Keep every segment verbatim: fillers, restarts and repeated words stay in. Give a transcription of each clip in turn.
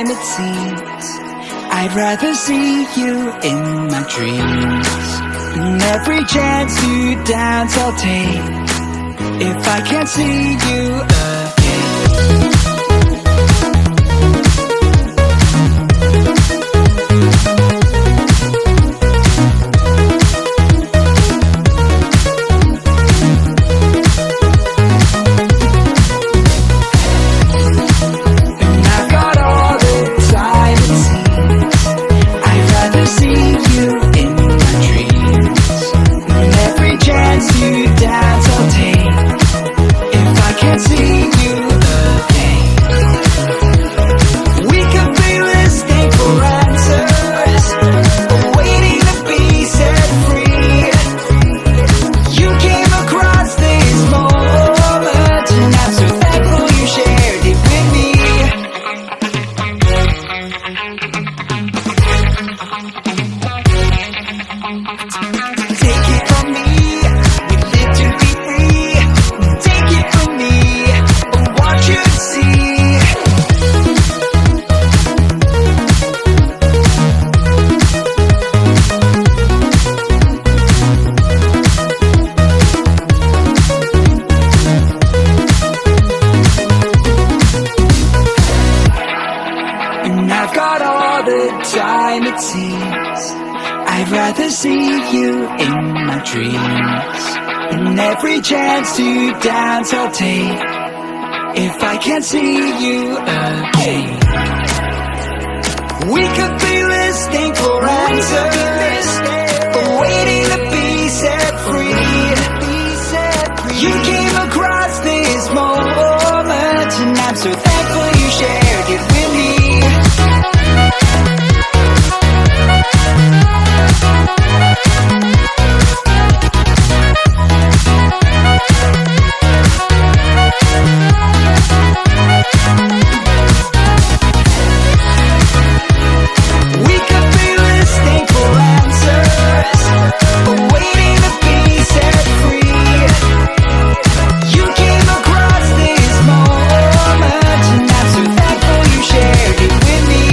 time it seems I'd rather see you in my dreams. And every chance to dance I'll take if I can't see you again. Time it seems I'd rather see you in my dreams. And every chance to dance I'll take if I can't see you again. We could be listening for answers, waiting to be set free. You came across this moment, and I'm so thankful you shared it with me. We could be listening for answers, waiting to be set free. You came across this moment, and I'm so thankful you shared it with me.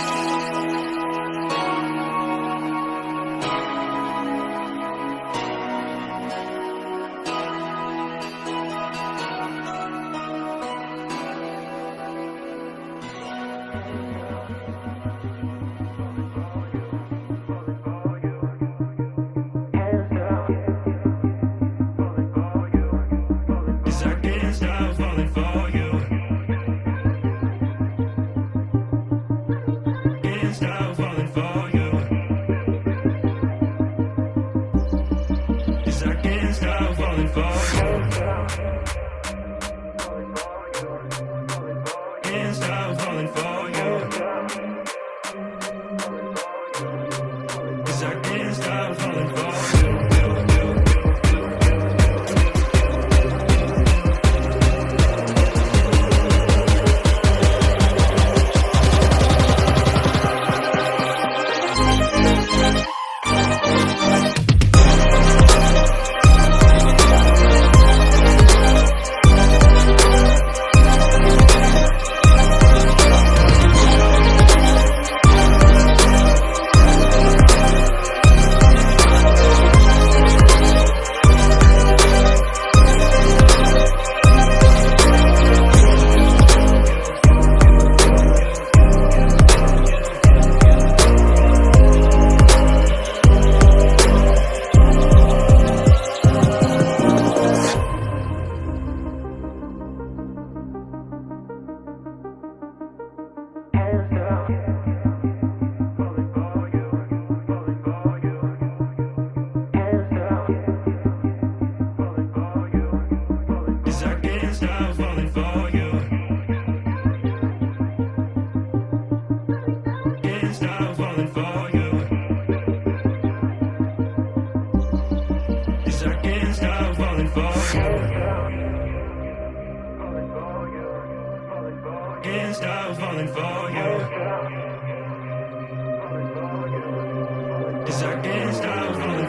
Can't stop falling for you. 'Cause I can't stop falling.